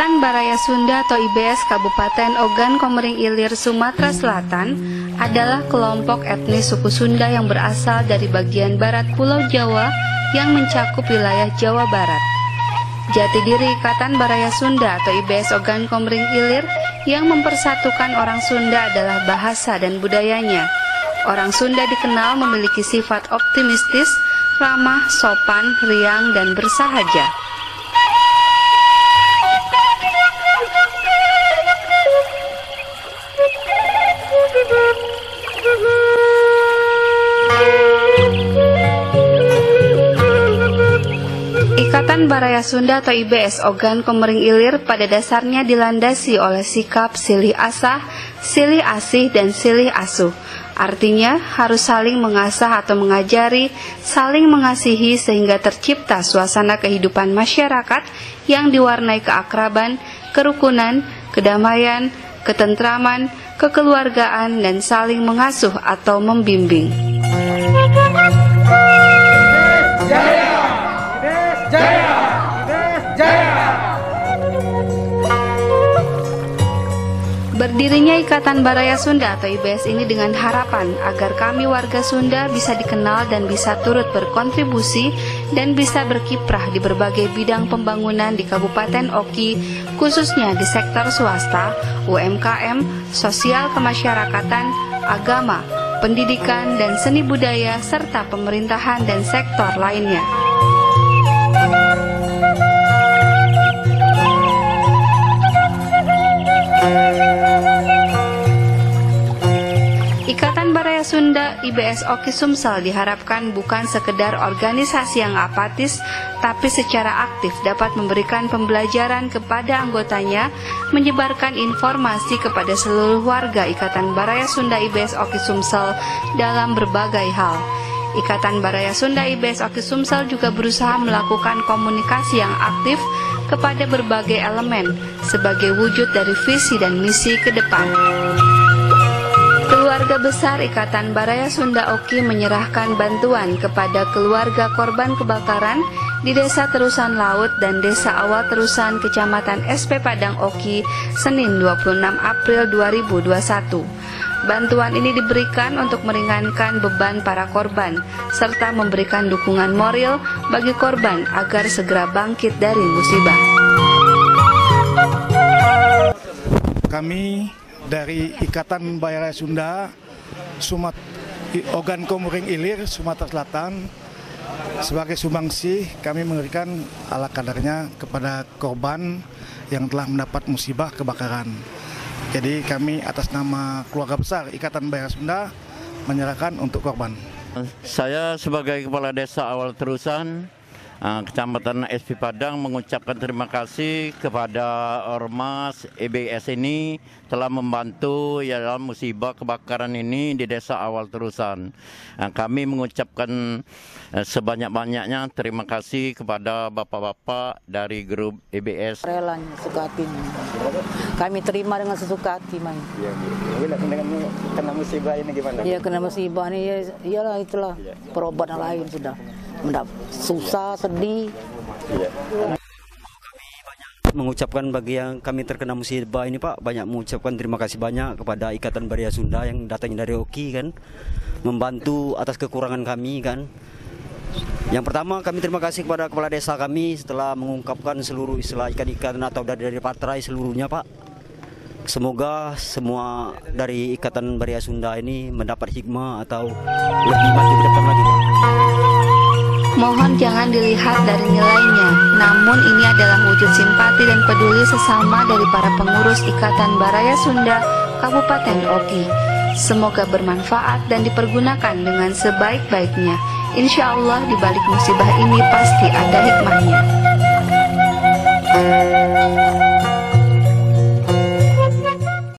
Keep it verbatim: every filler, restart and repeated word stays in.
Ikatan Baraya Sunda atau I B S Kabupaten Ogan Komering Ilir, Sumatera Selatan adalah kelompok etnis suku Sunda yang berasal dari bagian barat Pulau Jawa yang mencakup wilayah Jawa Barat. Jati diri Ikatan Baraya Sunda atau I B S Ogan Komering Ilir yang mempersatukan orang Sunda adalah bahasa dan budayanya. Orang Sunda dikenal memiliki sifat optimistis, ramah, sopan, riang, dan bersahaja. Ikatan Baraya Sunda atau I B S Ogan Komering Ilir pada dasarnya dilandasi oleh sikap silih asah, silih asih, dan silih asuh. Artinya harus saling mengasah atau mengajari, saling mengasihi sehingga tercipta suasana kehidupan masyarakat yang diwarnai keakraban, kerukunan, kedamaian, ketentraman, kekeluargaan, dan saling mengasuh atau membimbing. Jaya! Jaya! Jaya! Berdirinya Ikatan Baraya Sunda atau I B S ini dengan harapan agar kami warga Sunda bisa dikenal dan bisa turut berkontribusi dan bisa berkiprah di berbagai bidang pembangunan di Kabupaten Oki, khususnya di sektor swasta, U M K M, sosial kemasyarakatan, agama, pendidikan, dan seni budaya, serta pemerintahan dan sektor lainnya. Ikatan Baraya Sunda I B S Oki Sumsel diharapkan bukan sekedar organisasi yang apatis, tapi secara aktif dapat memberikan pembelajaran kepada anggotanya, menyebarkan informasi kepada seluruh warga Ikatan Baraya Sunda I B S Oki Sumsel dalam berbagai hal. Ikatan Baraya Sunda I B S Oki Sumsel juga berusaha melakukan komunikasi yang aktif kepada berbagai elemen sebagai wujud dari visi dan misi ke depan. Keluarga besar Ikatan Baraya Sunda Oki menyerahkan bantuan kepada keluarga korban kebakaran di Desa Terusan Laut dan Desa Awal Terusan, Kecamatan S P Padang Oki, Senin dua puluh enam April dua ribu dua puluh satu. Bantuan ini diberikan untuk meringankan beban para korban, serta memberikan dukungan moral bagi korban agar segera bangkit dari musibah. Kami dari Ikatan Baraya Sunda Sumat Ogan Komering Ilir, Sumatera Selatan, sebagai sumbangsi kami memberikan ala kadarnya kepada korban yang telah mendapat musibah kebakaran. Jadi kami atas nama keluarga besar Ikatan Baraya Sunda menyerahkan untuk korban. Saya sebagai Kepala Desa Awal Terusan, Kecamatan S P Padang, mengucapkan terima kasih kepada Ormas I B S ini telah membantu ya dalam musibah kebakaran ini di Desa Awal Terusan. Kami mengucapkan sebanyak-banyaknya terima kasih kepada bapak-bapak dari grup I B S. Relanya, suka hatinya. Kami terima dengan sesuka hati, Mai. Iya, dengan kena musibah ini gimana? Iya, kena musibah ini ya, iyalah itulah ya. Perobatan lain sudah. Mendap susah, sedih. Iya. Mengucapkan bagi yang kami terkena musibah ini, Pak, banyak mengucapkan terima kasih banyak kepada Ikatan Baraya Sunda yang datang dari Oki kan, membantu atas kekurangan kami kan. Yang pertama kami terima kasih kepada kepala desa kami setelah mengungkapkan seluruh istilah ikan-ikan atau dari, dari Patrai seluruhnya, Pak. Semoga semua dari Ikatan Baraya Sunda ini mendapat hikmah atau lebih maju ke depan lagi, Pak. Mohon jangan dilihat dari nilainya, namun ini adalah wujud simpati dan peduli sesama dari para pengurus Ikatan Baraya Sunda Kabupaten Oki. Semoga bermanfaat dan dipergunakan dengan sebaik-baiknya. Insya Allah di balik musibah ini pasti ada hikmahnya.